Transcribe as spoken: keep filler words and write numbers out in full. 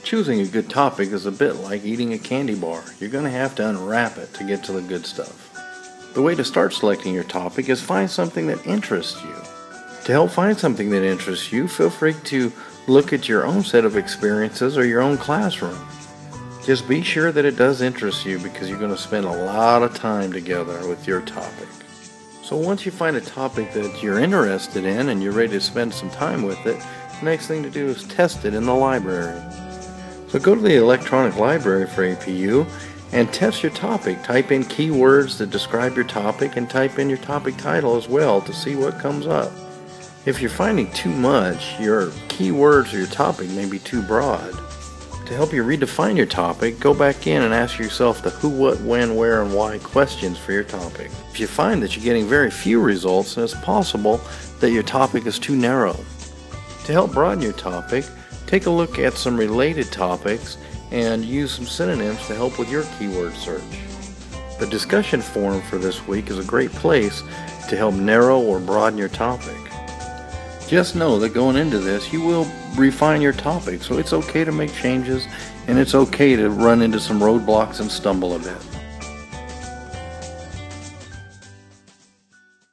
Choosing a good topic is a bit like eating a candy bar. You're going to have to unwrap it to get to the good stuff. The way to start selecting your topic is find something that interests you. To help find something that interests you, feel free to look at your own set of experiences or your own classroom. Just be sure that it does interest you, because you're going to spend a lot of time together with your topic. So once you find a topic that you're interested in and you're ready to spend some time with it, the next thing to do is test it in the library. So go to the electronic library for A P U and test your topic. Type in keywords that describe your topic and type in your topic title as well to see what comes up. If you're finding too much, your keywords or your topic may be too broad. To help you redefine your topic, go back in and ask yourself the who, what, when, where, and why questions for your topic. If you find that you're getting very few results, then it's possible that your topic is too narrow. To help broaden your topic, take a look at some related topics and use some synonyms to help with your keyword search. The discussion forum for this week is a great place to help narrow or broaden your topic. Just know that going into this, you will refine your topic, so it's okay to make changes and it's okay to run into some roadblocks and stumble a bit.